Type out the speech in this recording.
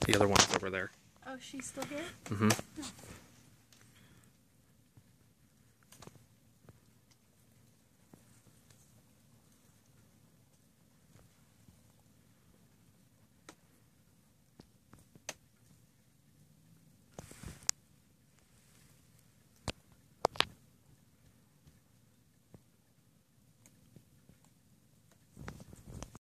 The other one's over there. Oh, she's still here? Mm-hmm.